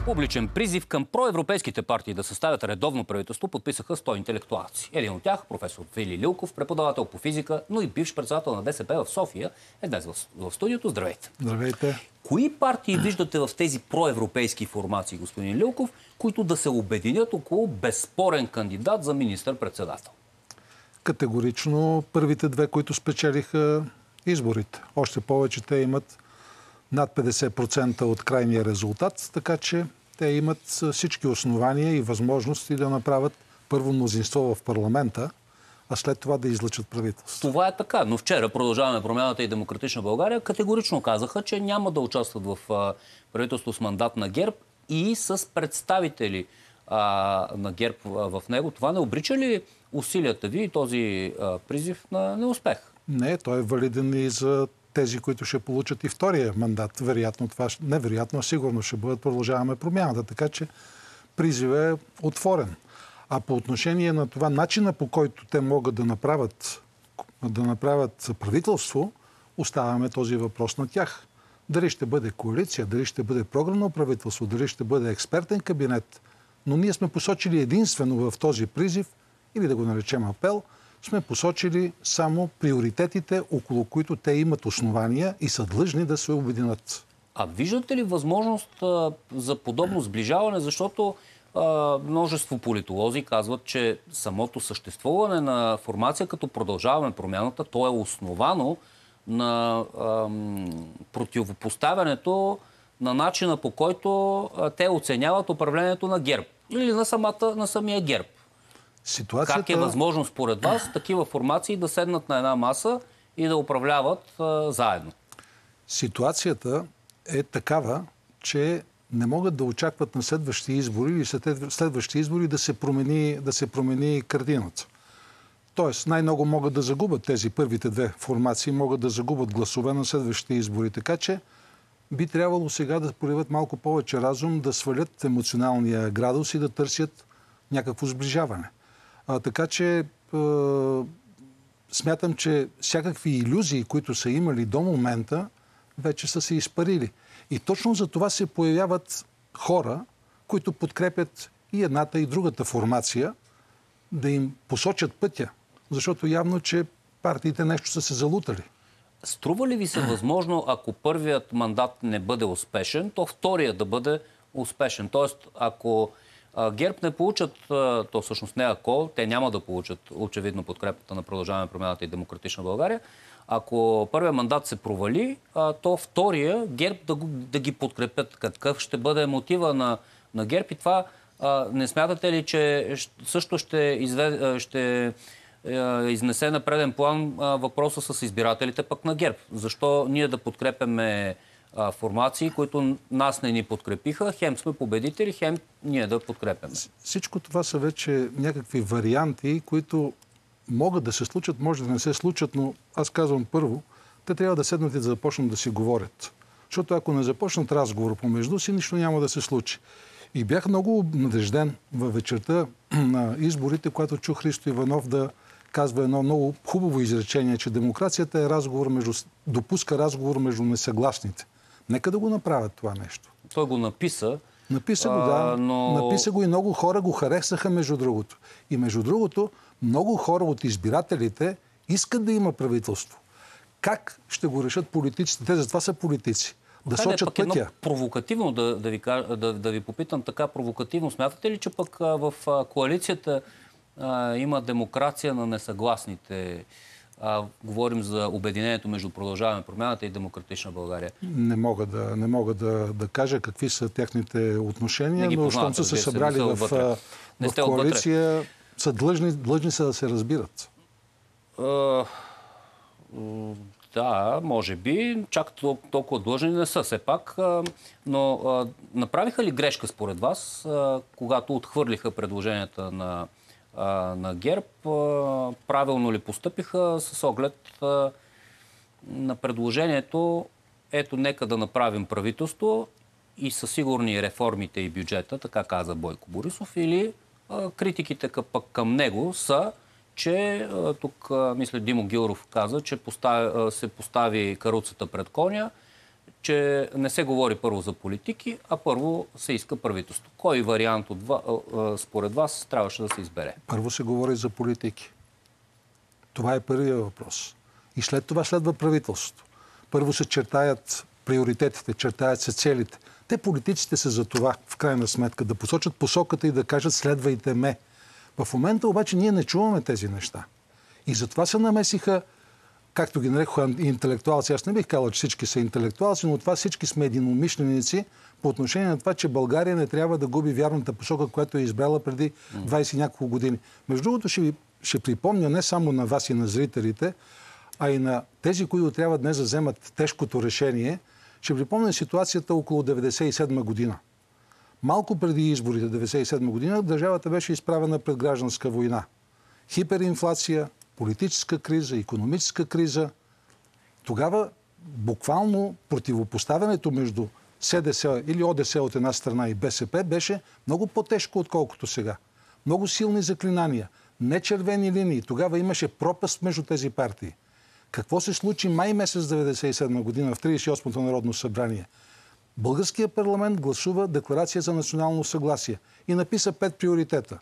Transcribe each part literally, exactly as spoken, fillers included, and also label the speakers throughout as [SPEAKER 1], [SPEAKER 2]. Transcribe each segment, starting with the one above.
[SPEAKER 1] Публичен призив към проевропейските партии да съставят редовно правителство подписаха сто интелектуалци. Един от тях, професор Вили Лилков, преподавател по физика, но и бивш председател на БСП в София, е днес в, в студиото. Здравейте!
[SPEAKER 2] Здравейте!
[SPEAKER 1] Кои партии виждате в тези проевропейски формации, господин Лилков, които да се обединят около безспорен кандидат за министър-председател?
[SPEAKER 2] Категорично първите две, които спечелиха изборите. Още повече те имат над петдесет процента от крайния резултат, така че те имат всички основания и възможности да направят първо мнозинство в парламента, а след това да излъчат правителство.
[SPEAKER 1] Това е така, но вчера Продължаваме промяната и Демократична България категорично казаха, че няма да участват в правителство с мандат на ГЕРБ и с представители а, на ГЕРБ в него. Това не обрича ли усилията ви и този а, призив на неуспех?
[SPEAKER 2] Не, той е валиден и за тези, които ще получат и втория мандат. Вероятно това, невероятно, сигурно ще бъдат Продължаваме промяната. Така че призив е отворен. А по отношение на това начина, по който те могат да направят, да направят правителство, оставяме този въпрос на тях. Дали ще бъде коалиция, дали ще бъде програмно правителство, дали ще бъде експертен кабинет. Но ние сме посочили единствено в този призив, или да го наречем апел, сме посочили само приоритетите, около които те имат основания и са длъжни да се обединят.
[SPEAKER 1] А виждате ли възможност а, за подобно сближаване? Защото а, множество политолози казват, че самото съществуване на формация като Продължаваме промяната, то е основано на а, противопоставянето на начина, по който а, те оценяват управлението на ГЕРБ или на, самата, на самия ГЕРБ.
[SPEAKER 2] Ситуацията...
[SPEAKER 1] Как е възможно според вас такива формации да седнат на една маса и да управляват а, заедно?
[SPEAKER 2] Ситуацията е такава, че не могат да очакват на следващи избори или след следващи избори да се промени, да се промени картината. Тоест, най-много могат да загубят тези първите две формации, могат да загубят гласове на следващите избори. Така че би трябвало сега да проявят малко повече разум, да свалят емоционалния градус и да търсят някакво сближаване. А, така че е, смятам, че всякакви илюзии, които са имали до момента, вече са се изпарили. И точно за това се появяват хора, които подкрепят и едната и другата формация, да им посочат пътя. Защото явно, че партиите нещо са се залутали.
[SPEAKER 1] Струва ли ви се възможно, ако първият мандат не бъде успешен, то втория да бъде успешен? Тоест, ако ГЕРБ не получат, то всъщност не ако, те няма да получат очевидно подкрепата на Продължаваме промяната и Демократична България. Ако първият мандат се провали, то втория ГЕРБ да, да ги подкрепят. Какъв ще бъде мотива на, на ГЕРБ? И това не смятате ли, че също ще, извед, ще изнесе на преден план въпроса с избирателите пък на ГЕРБ? Защо ние да подкрепяме формации, които нас не ни подкрепиха, хем сме победители, хем ние да подкрепяме?
[SPEAKER 2] Всичко това са вече някакви варианти, които могат да се случат, може да не се случат, но аз казвам първо, те трябва да седнат и да започнат да си говорят. Защото ако не започнат разговор помежду си, нищо няма да се случи. И бях много надежден във вечерта на изборите, когато чух Христо Иванов да казва едно много хубаво изречение, че демокрацията е разговор между, допуска разговор между несъгласните. Нека да го направят това нещо.
[SPEAKER 1] Той го написа.
[SPEAKER 2] Написа го, да.
[SPEAKER 1] А, но...
[SPEAKER 2] Написа го и много хора го харесаха, между другото. И между другото, много хора от избирателите искат да има правителство. Как ще го решат политиците? Те затова са политици. Да
[SPEAKER 1] Хайде,
[SPEAKER 2] сочат
[SPEAKER 1] пък
[SPEAKER 2] пътя.
[SPEAKER 1] Едно провокативно да, да, ви, да, да ви попитам така провокативно. Смятате ли, че пък в коалицията а, има демокрация на несъгласните? А, говорим за обединението между Продължаваме промяната и Демократична България.
[SPEAKER 2] Не мога да, не мога да, да кажа какви са техните отношения, но щом са се събрали в, в, в коалиция, са длъжни, длъжни са да се разбират.
[SPEAKER 1] Uh, да, може би. Чак толкова длъжни не са все пак. Но uh, направиха ли грешка според вас, uh, когато отхвърлиха предложенията на на ГЕРБ, правилно ли постъпиха с оглед на предложението, ето нека да направим правителство и със сигурни реформите и бюджета, така каза Бойко Борисов, или критиките пък към него са, че тук, мисля, Димо Гилров каза, че постави, се постави каруцата пред коня, че не се говори първо за политики, а първо се иска правителство. Кой вариант от ва, според вас трябваше да се избере?
[SPEAKER 2] Първо се говори за политики. Това е първият въпрос. И след това следва правителството. Първо се чертаят приоритетите, чертаят се целите. Те, политиците, са за това, в крайна сметка, да посочат посоката и да кажат следвайте ме. В момента обаче ние не чуваме тези неща. И затова се намесиха, както ги нарекоха интелектуалци. Аз не бих казал, че всички са интелектуалци, но това всички сме единомишленици по отношение на това, че България не трябва да губи вярната посока, която е избрала преди двайсет и няколко години. Между другото, ще ви ще припомня не само на вас и на зрителите, а и на тези, които трябва днес да вземат тежкото решение, ще припомня ситуацията около деветдесет и седма година. Малко преди изборите деветдесет и седма година държавата беше изправена пред гражданска война. Хиперинфлация, политическа криза, икономическа криза. Тогава буквално противопоставянето между СДС или ОДС от една страна и БСП беше много по-тежко, отколкото сега. Много силни заклинания, не червени линии. Тогава имаше пропаст между тези партии. Какво се случи май месец деветдесет и седма година в тридесет и осмото Народно събрание? Българският парламент гласува декларация за национално съгласие и написа пет приоритета.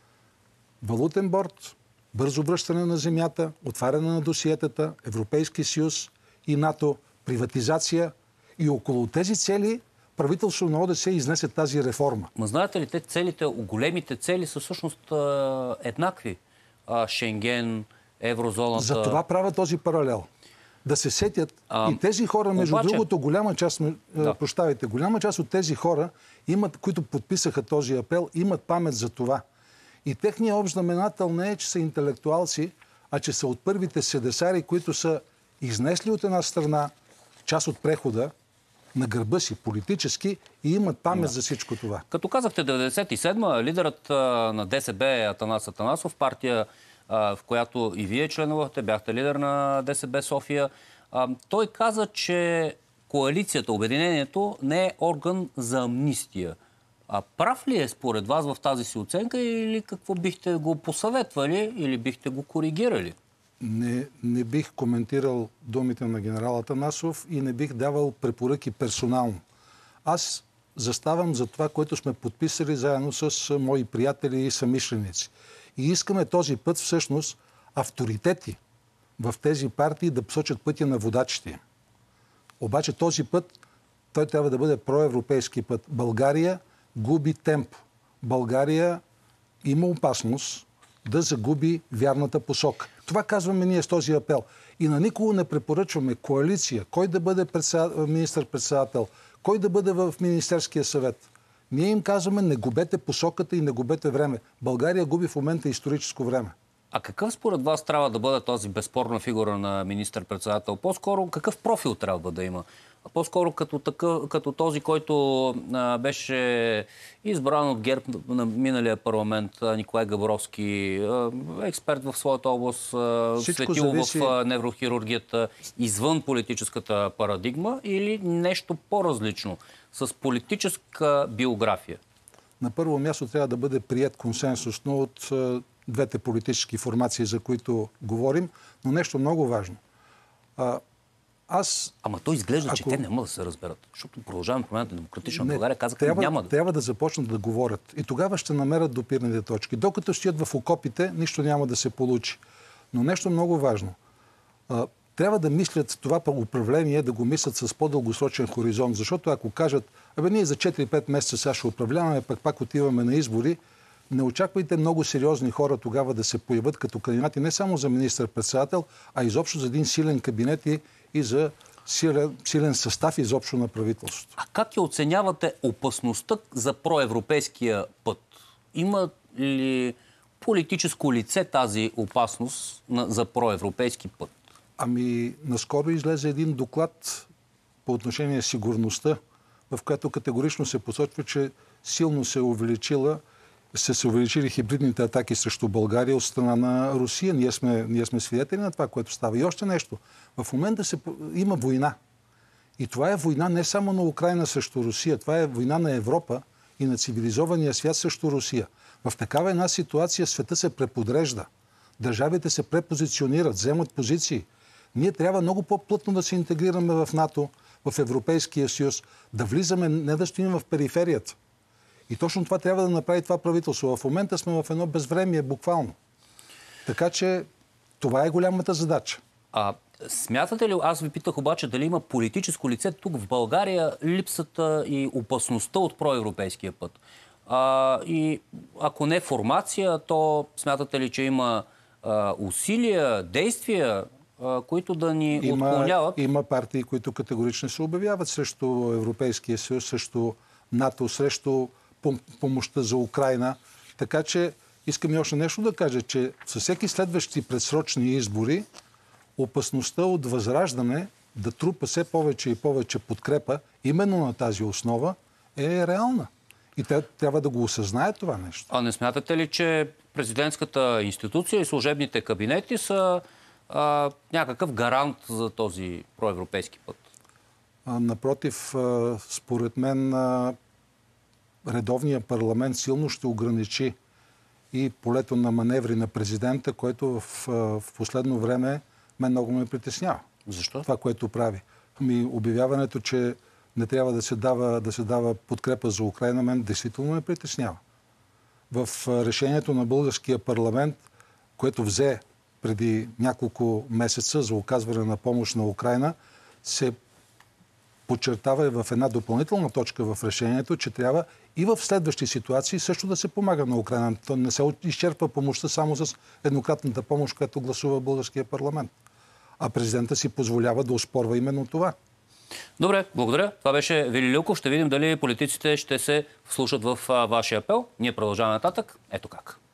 [SPEAKER 2] Валутен борд, бързо връщане на земята, отваряне на досиетата, Европейски съюз и НАТО, приватизация. И около тези цели правителството на ОДС изнесе тази реформа.
[SPEAKER 1] Ма знаете ли, те целите, големите цели са всъщност а, еднакви. А, Шенген, еврозоната...
[SPEAKER 2] За това правя този паралел. Да се сетят а, и тези хора, между
[SPEAKER 1] обаче...
[SPEAKER 2] другото, голяма част, да. прощавайте, голяма част от тези хора, имат, които подписаха този апел, имат памет за това. И техният общ знаменател не е, че са интелектуалци, а че са от първите седесари, които са изнесли от една страна част от прехода на гърба си политически и имат памет да. за всичко това.
[SPEAKER 1] Като казахте деветдесет и седма, лидерът а, на ДСБ е Атанас Атанасов, партия, а, в която и вие членувахте, бяхте лидер на ДСБ София. А, той каза, че коалицията, обединението не е орган за амнистия. А прав ли е според вас в тази си оценка или какво бихте го посъветвали или бихте го коригирали?
[SPEAKER 2] Не, не бих коментирал думите на генерал Атанасов и не бих давал препоръки персонално. Аз заставам за това, което сме подписали заедно с мои приятели и съмишленици. И искаме този път всъщност авторитети в тези партии да посочат пътя на водачите. Обаче този път той трябва да бъде проевропейски път. България губи темп. България има опасност да загуби вярната посока. Това казваме ние с този апел. И на никого не препоръчваме коалиция, кой да бъде председател, министър-председател, кой да бъде в Министерския съвет. Ние им казваме, не губете посоката и не губете време. България губи в момента историческо време.
[SPEAKER 1] А какъв според вас трябва да бъде този безспорна фигура на министър-председател? По-скоро какъв профил трябва да има? По-скоро като, такъв, като този, който а, беше избран от ГЕРБ на миналия парламент, Николай Габровски, а, експерт в своята област, а, светил зависи... в а, неврохирургията, извън политическата парадигма или нещо по-различно, с политическа биография?
[SPEAKER 2] На първо място трябва да бъде прият консенсусно от а, двете политически формации, за които говорим, но нещо много важно. А, Аз,
[SPEAKER 1] Ама то изглежда, ако... че те не могат да се разберат. Защото продължаваме промяната на Демократична България, казаха, трябва, няма да...
[SPEAKER 2] Трябва да започнат да говорят. И тогава ще намерят допирните точки. Докато стоят в окопите, нищо няма да се получи. Но нещо много важно. А, трябва да мислят това управление, да го мислят с по-дългосрочен хоризонт. Защото ако кажат, абе ние за четири-пет месеца сега ще управляваме, пък пак отиваме на избори, не очаквайте много сериозни хора тогава да се появят като кандидати не само за министър-председател, а изобщо за един силен кабинет и и за силен, силен състав изобщо на правителството.
[SPEAKER 1] А как я оценявате опасността за проевропейския път? Има ли политическо лице тази опасност на, за проевропейски път?
[SPEAKER 2] Ами, наскоро излезе един доклад по отношение сигурността, в който категорично се посочва, че силно се увеличила се се увеличили хибридните атаки срещу България от страна на Русия. Ние сме, ние сме свидетели на това, което става. И още нещо. В момента се, има война. И това е война не само на Украйна срещу Русия. Това е война на Европа и на цивилизования свят срещу Русия. В такава една ситуация света се преподрежда. Държавите се препозиционират, вземат позиции. Ние трябва много по-плътно да се интегрираме в НАТО, в Европейския съюз, да влизаме, не да стоим в периферията. И точно това трябва да направи това правителство. В момента сме в едно безвремие, буквално. Така че това е голямата задача.
[SPEAKER 1] А смятате ли, аз ви питах обаче, дали има политическо лице тук в България, липсата и опасността от проевропейския път? А, и ако не формация, то смятате ли, че има а, усилия, действия, а, които да ни
[SPEAKER 2] има,
[SPEAKER 1] отклоняват?
[SPEAKER 2] Има партии, които категорично се обявяват срещу Европейския съюз, срещу НАТО, срещу помощта за Украйна. Така че искам и още нещо да кажа, че със всеки следващи предсрочни избори опасността от възраждане да трупа все повече и повече подкрепа именно на тази основа е реална. И те трябва да го осъзнаят това нещо.
[SPEAKER 1] А не смятате ли, че президентската институция и служебните кабинети са а, някакъв гарант за този проевропейски път?
[SPEAKER 2] А, напротив, а, според мен а, редовният парламент силно ще ограничи и полето на маневри на президента, който в, в последно време мен много ме притеснява.
[SPEAKER 1] Защо?
[SPEAKER 2] Това, което прави. Ами, обявяването, че не трябва да се дава, да се дава подкрепа за Украйна, мен действително ме притеснява. В решението на българския парламент, което взе преди няколко месеца за оказване на помощ на Украйна, се подчертава и в една допълнителна точка в решението, че трябва и в следващи ситуации също да се помага на Украйна. То не се изчерпва помощта само с еднократната помощ, която гласува българския парламент. А президента си позволява да оспорва именно това.
[SPEAKER 1] Добре, благодаря. Това беше Вили Лилков. Ще видим дали политиците ще се вслушат в вашия апел. Ние продължаваме нататък. Ето как.